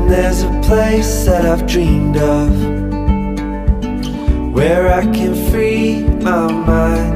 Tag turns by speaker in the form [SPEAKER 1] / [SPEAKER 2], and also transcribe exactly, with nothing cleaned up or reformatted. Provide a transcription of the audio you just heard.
[SPEAKER 1] And there's a place that I've dreamed of, where I can free my mind